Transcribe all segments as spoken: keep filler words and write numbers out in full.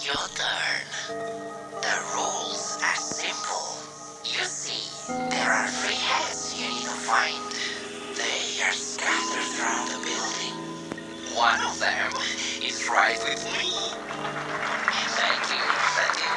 your turn. The rules are simple. You see, there are three heads you need to find. They are scattered throughout the building. One of them is right with me. Thank you, thank you.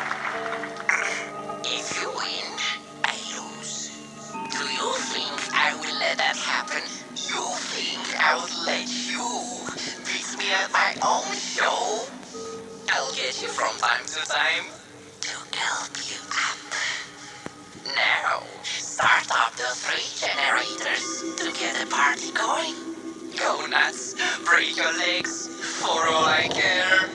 If you win, I lose. Do you think I will let that happen? You think I would let you beat me at my own show? I'll get you from time to time to help you up. Now, start up the three generators to get the party going. Go nuts, break your legs, for all I care.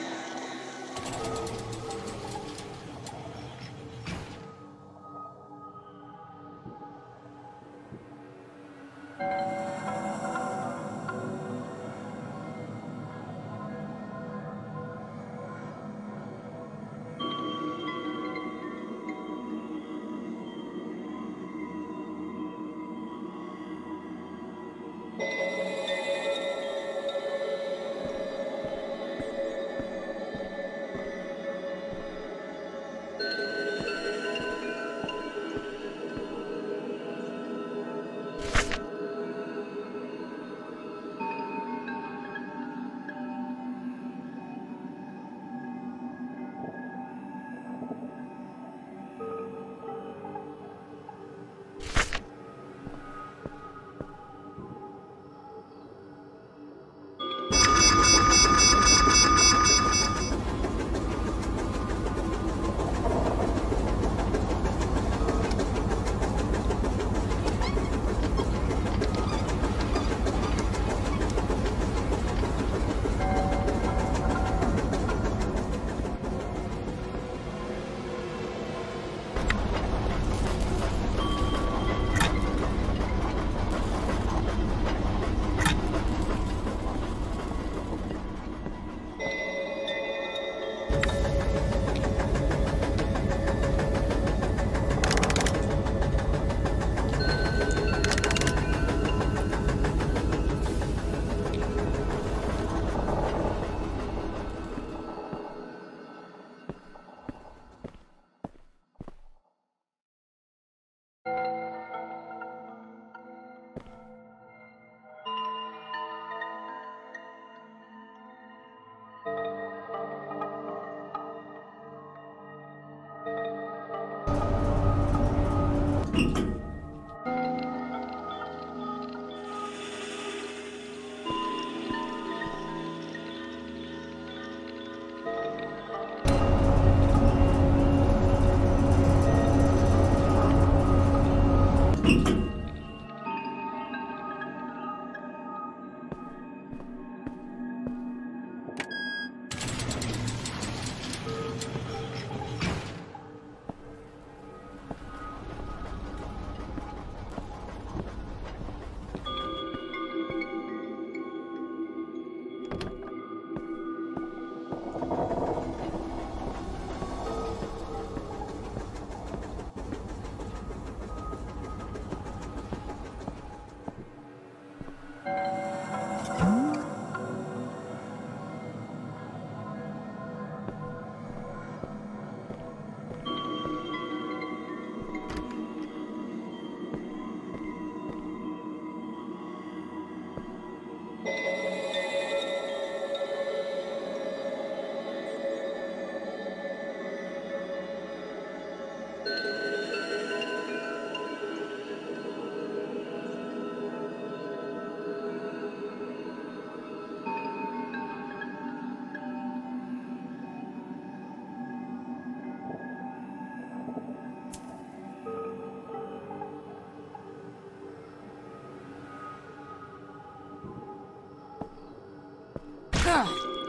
Ugh.